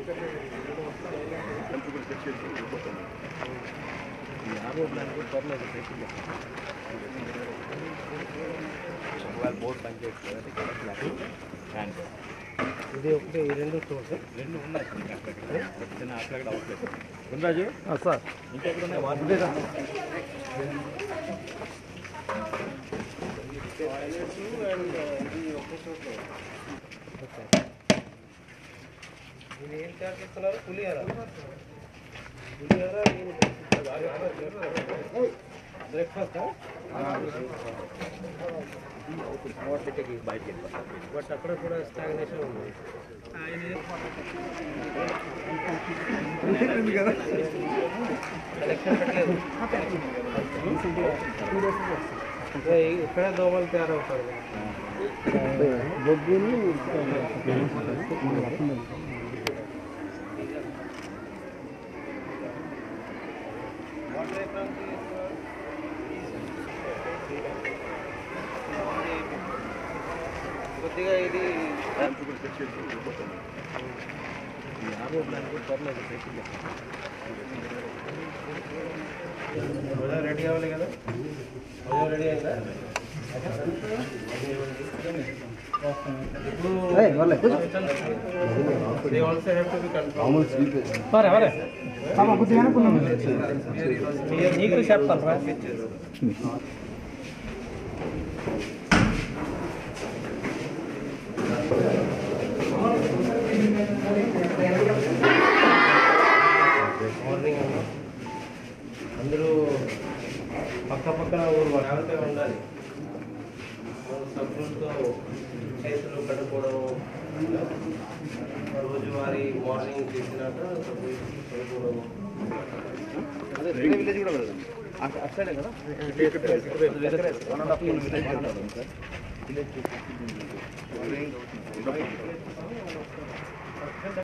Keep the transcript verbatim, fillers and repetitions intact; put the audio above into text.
board పనిచేస్తుంది hand ఇది ఒకటి రెండు స్టోర్స్ రెండు ఉన్నాయి చిన్న అక్కడ అవట్లేదు గుండ్రాజు సార్ ఇంకెక్కడ ఉన్నాయి వాటి ఇది ఏం చార్జ్ చేస్తున్నారు పులిహార పులిహార బ్రేక్ఫాస్ట్ బయటకి బట్ అక్కడ కూడా స్టాగ్నేషన్ ఉంది కలెక్షన్ పెట్టలేదు ఇక్కడ దోమలు తయారవుతారు బొగ్గులు కొద్దిగా ఇది రెడీ అవ్వాలి కదా రెడీ అయిందా నీకు చెప్తాను రా మార్నింగ్ అందరూ పక్క పక్కన ఊరు జాగ్రత్తగా ఉండాలి సభ్యులతో చేతులు కట్టుకోవడం రోజువారీ మార్నింగ్ చేసినాక కట్టుకోవడం విలేజ్ కూడా వెళ్ళదు అటు సైడే కదా వన్ అండ్ హాఫ్ కిలోమీటర్